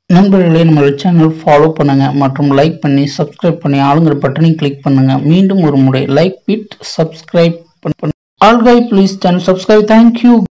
நண்பர்களே, நம்ம channel follow பண்ணுங்க மற்றும் லைக் பண்ணி சப்ஸ்கிரைப் பண்ணி ஆளுங்கிற பட்டனை கிளிக் பண்ணுங்க. மீண்டும் ஒரு முறை லைக் இட், சப்ஸ்கிரைப் பண்ணுங்க. All guy please channel subscribe. Thank you.